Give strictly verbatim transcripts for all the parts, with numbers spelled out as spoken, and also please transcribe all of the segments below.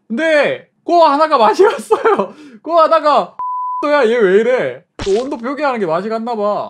근데 그거 하나가 맛이 갔어요. 그거 하나가 야 얘 왜 이래? 또 온도 표기하는 게 맛이 갔나봐.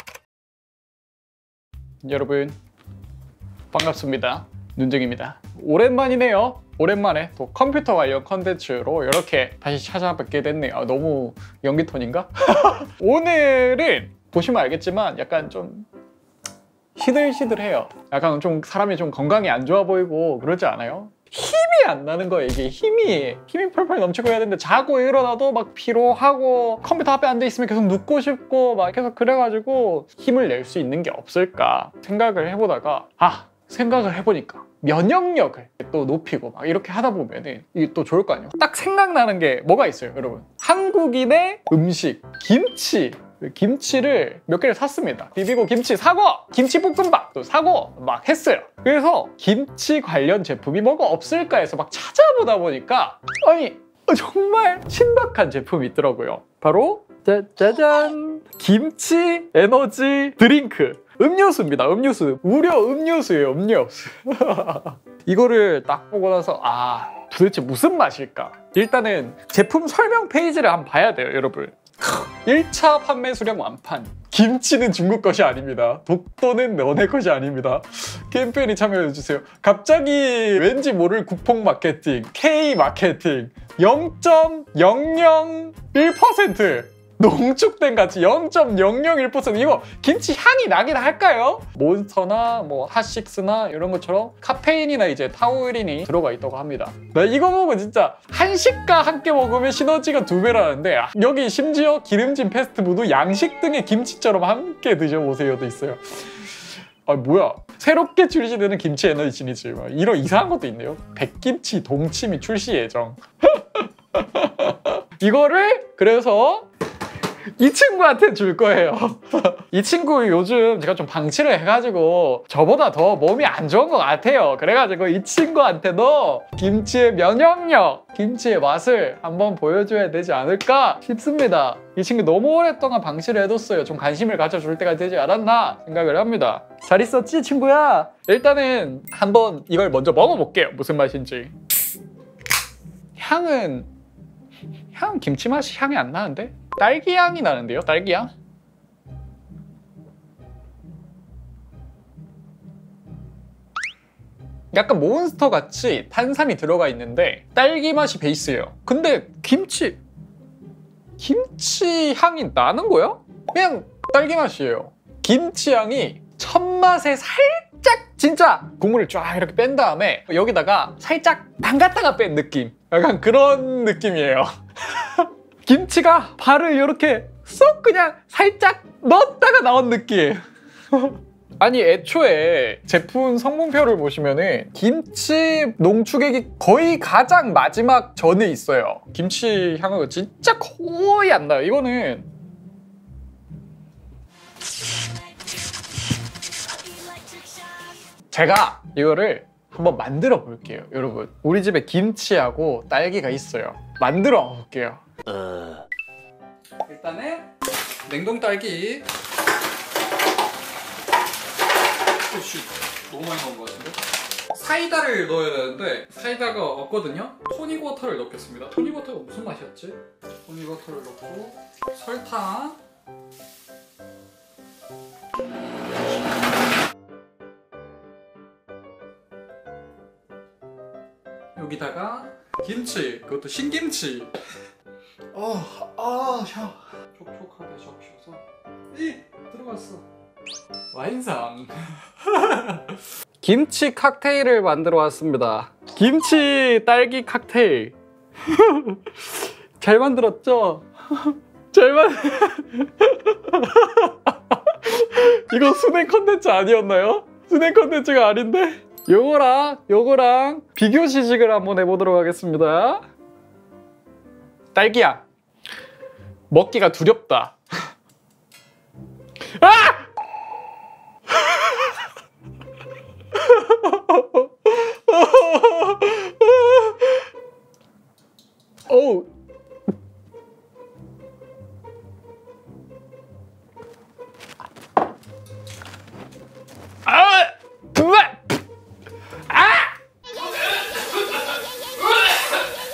여러분 반갑습니다. 눈쟁입니다. 오랜만이네요. 오랜만에 또 컴퓨터 관련 컨텐츠로 이렇게 다시 찾아뵙게 됐네요. 너무 연기 톤인가? 오늘은 보시면 알겠지만 약간 좀 시들시들해요. 약간 좀 사람이 좀 건강이 안 좋아 보이고 그러지 않아요? 힘이 안 나는 거예요. 이게 힘이 힘이 펄펄 넘치고 해야 되는데 자고 일어나도 막 피로하고 컴퓨터 앞에 앉아 있으면 계속 눕고 싶고 막 계속 그래가지고 힘을 낼 수 있는 게 없을까 생각을 해보다가 아 생각을 해보니까 면역력을 또 높이고 막 이렇게 하다 보면은 이게 또 좋을 거 아니에요. 딱 생각나는 게 뭐가 있어요, 여러분. 한국인의 음식 김치. 김치를 몇 개를 샀습니다. 비비고 김치 사고, 김치볶음밥도 사고 막 했어요. 그래서 김치 관련 제품이 뭐가 없을까 해서 막 찾아보다 보니까 아니 정말 신박한 제품이 있더라고요. 바로 짜, 짜잔! 김치 에너지 드링크. 음료수입니다. 음료수. 무려 음료수예요. 음료수. 이거를 딱 보고 나서 아 도대체 무슨 맛일까? 일단은 제품 설명 페이지를 한번 봐야 돼요, 여러분. 일 차 판매 수량 완판. 김치는 중국 것이 아닙니다. 독도는 너네 것이 아닙니다. 캠페인에 참여해주세요. 갑자기 왠지 모를 국뽕 마케팅, K 마케팅 영 점 영영일 퍼센트 농축된 가치 영 점 영영일 퍼센트. 이거 김치 향이 나긴 할까요? 몬스터나 뭐 핫식스나 이런 것처럼 카페인이나 이제 타우린이 들어가 있다고 합니다. 나 이거 보고 진짜 한식과 함께 먹으면 시너지가 두 배라는데 여기 심지어 기름진 패스트푸드, 양식 등의 김치처럼 함께 드셔보세요도 있어요. 아 뭐야, 새롭게 출시되는 김치 에너지 진이지 막 이런 이상한 것도 있네요. 백김치 동치미 출시 예정. 이거를 그래서 이 친구한테 줄 거예요. 이 친구 요즘 제가 좀 방치를 해가지고 저보다 더 몸이 안 좋은 것 같아요. 그래가지고 이 친구한테도 김치의 면역력, 김치의 맛을 한번 보여줘야 되지 않을까 싶습니다. 이 친구 너무 오랫동안 방치를 해뒀어요. 좀 관심을 가져줄 때가 되지 않았나 생각을 합니다. 잘 있었지 친구야? 일단은 한번 이걸 먼저 먹어볼게요. 무슨 맛인지. 향은 향 김치 맛이 향이 안 나는데? 딸기 향이 나는데요? 딸기 향? 약간 몬스터 같이 탄산이 들어가 있는데 딸기 맛이 베이스예요. 근데 김치 김치 향이 나는 거야? 그냥 딸기 맛이에요. 김치 향이 첫 맛에 살짝 진짜 국물을 쫙 이렇게 뺀 다음에 여기다가 살짝 담갔다가 뺀 느낌, 약간 그런 느낌이에요. 김치가 발을 이렇게 쏙 그냥 살짝 넣었다가 나온 느낌. 아니 애초에 제품 성분표를 보시면은 김치 농축액이 거의 가장 마지막 전에 있어요. 김치 향은 진짜 거의 안 나요. 이거는 제가 이거를 한번 만들어 볼게요, 여러분. 우리 집에 김치하고 딸기가 있어요. 만들어 볼게요. 어... 일단은 냉동 딸기. 오씨, 너무 많이 넣은 것 같은데? 사이다를 넣어야 되는데 사이다가 없거든요? 토닉워터를 넣겠습니다. 토닉워터가 무슨 맛이었지? 토닉워터를 넣고 설탕, 여기다가 김치, 그것도 신김치. 어, 아, 샤. 촉촉하게 적셔서 이 들어갔어. 완성. 김치 칵테일을 만들어 왔습니다. 김치 딸기 칵테일. 잘 만들었죠? 잘 만. 이거 순행 컨텐츠 아니었나요? 순행 컨텐츠가 아닌데? 요거랑 요거랑 비교 시식을 한번 해보도록 하겠습니다. 딸기야, 먹기가 두렵다. 아! 어우. 아! 으아! 아!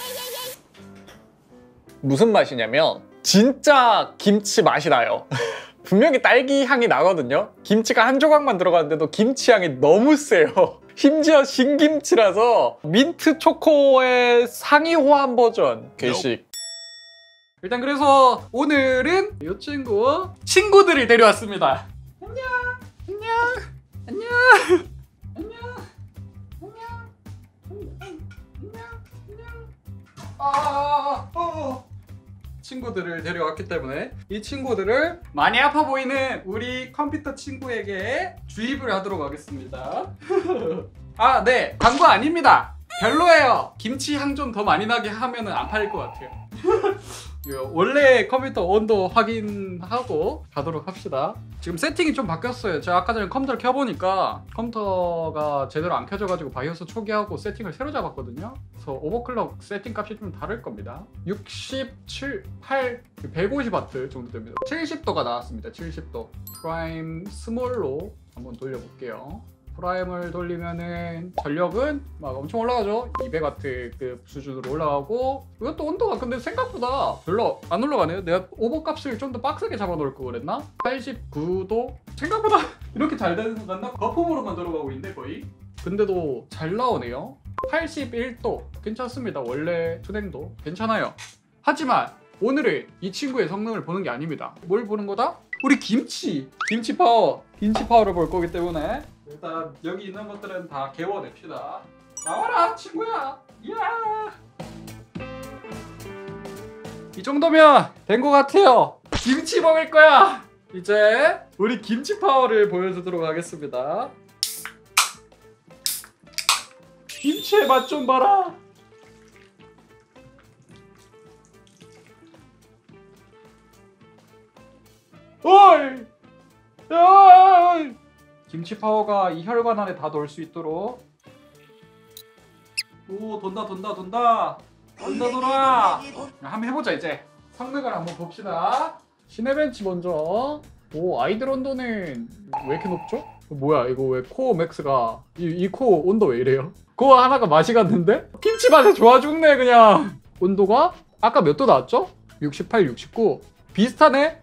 무슨 맛이냐면 진짜 김치 맛이 나요. 분명히 딸기 향이 나거든요. 김치가 한 조각만 들어갔는데도 김치 향이 너무 세요. 심지어 신김치라서 민트 초코의 상위 호환 버전 괴식. 일단 그래서 오늘은 이 친구 친구들을 데려왔습니다. 안녕 안녕 안녕 안녕 안녕 안녕 안녕 아 어. 친구들을 데려왔기 때문에 이 친구들을 많이 아파 보이는 우리 컴퓨터 친구에게 주입을 하도록 하겠습니다. 아, 네, 광고 아닙니다. 별로예요. 김치 향 좀 더 많이 나게 하면 안 팔릴 것 같아요. 원래 컴퓨터 온도 확인하고 가도록 합시다. 지금 세팅이 좀 바뀌었어요. 제가 아까 전에 컴퓨터를 켜보니까 컴퓨터가 제대로 안 켜져가지고 바이오스 초기화하고 세팅을 새로 잡았거든요. 그래서 오버클럭 세팅 값이 좀 다를 겁니다. 육십칠, 팔, 백오십 와트 정도 됩니다. 칠십 도가 나왔습니다. 칠십 도. 프라임 스몰로 한번 돌려볼게요. 프라임을 돌리면은 전력은 막 엄청 올라가죠. 이백 와트급 수준으로 올라가고, 이것도 온도가 근데 생각보다 별로 안 올라가네요. 내가 오버 값을 좀 더 빡세게 잡아놓을 걸 그랬나? 팔십구 도? 생각보다 이렇게 잘 되는 나 거품으로만 들어가고 있는데 거의. 근데도 잘 나오네요. 팔십일 도 괜찮습니다. 원래 투냉도 괜찮아요. 하지만 오늘은 이 친구의 성능을 보는 게 아닙니다. 뭘 보는 거다? 우리 김치! 김치 파워! 김치 파워를 볼 거기 때문에 일단 여기 있는 것들은 다 개워냅시다. 나와라 친구야! 이야! 이 정도면 된 것 같아요. 김치 먹을 거야! 이제 우리 김치 파워를 보여주도록 하겠습니다. 김치의 맛 좀 봐라! 어이! 어이! 김치 파워가 이 혈관 안에 다 넣을 수 있도록. 오, 돈다 돈다 돈다 돈다 돌아. 한번 해보자. 이제 성능을 한번 봅시다. 시네벤치 먼저. 오, 아이들 온도는 왜 이렇게 높죠? 뭐야 이거 왜 코어 맥스가 이, 이 코어 온도 왜 이래요? 코어 하나가 맛이 갔는데? 김치 맛에 좋아 죽네 그냥. 온도가 아까 몇 도 나왔죠? 육십팔, 육십구. 비슷하네?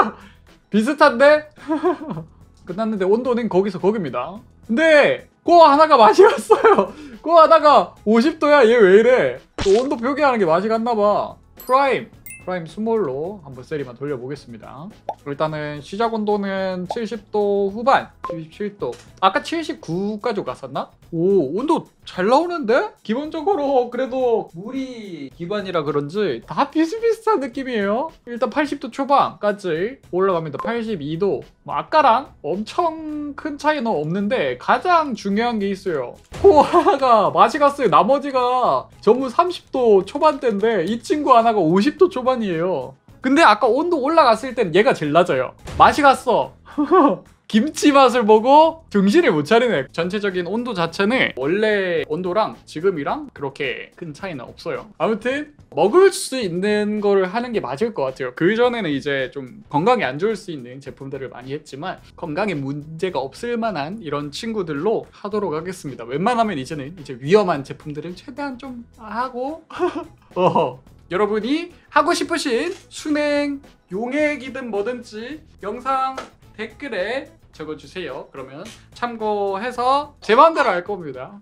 비슷한데? 끝났는데 온도는 거기서 거기입니다. 근데 코어 하나가 맛이 갔어요. 코어 하나가 오십 도야. 얘 왜 이래? 또 온도 표기하는 게 맛이 갔나봐. 프라임 프라임 스몰로 한번 세리만 돌려보겠습니다. 일단은 시작 온도는 칠십 도 후반, 칠십칠 도. 아까 칠십구까지 갔었나? 오, 온도 잘 나오는데? 기본적으로 그래도 물이 기반이라 그런지 다 비슷비슷한 느낌이에요. 일단 팔십 도 초반까지 올라갑니다. 팔십이 도. 뭐 아까랑 엄청 큰 차이는 없는데 가장 중요한 게 있어요. 코어 하나가 맛이 갔어요. 나머지가 전부 삼십 도 초반대인데 이 친구 하나가 오십 도 초반이에요. 근데 아까 온도 올라갔을 땐 얘가 제일 낮아요. 맛이 갔어. 김치 맛을 보고 정신을 못 차리네. 전체적인 온도 자체는 원래 온도랑 지금이랑 그렇게 큰 차이는 없어요. 아무튼 먹을 수 있는 거를 하는 게 맞을 것 같아요. 그 전에는 이제 좀 건강에 안 좋을 수 있는 제품들을 많이 했지만 건강에 문제가 없을 만한 이런 친구들로 하도록 하겠습니다. 웬만하면 이제는 이제 위험한 제품들은 최대한 좀 하고 어. 여러분이 하고 싶으신 순행, 용액이든 뭐든지 영상 댓글에 적어주세요. 그러면 참고해서 제 마음대로 할 겁니다.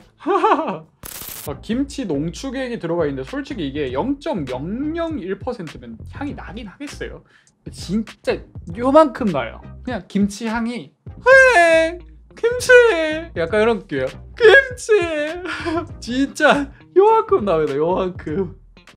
어, 김치 농축액이 들어가 있는데 솔직히 이게 영 점 영영일 퍼센트면 향이 나긴 하겠어요. 진짜 요만큼 나요. 그냥 김치 향이 왜 김치 약간 이런 느낌이에요. 김치 진짜 요만큼 나요. 요만큼.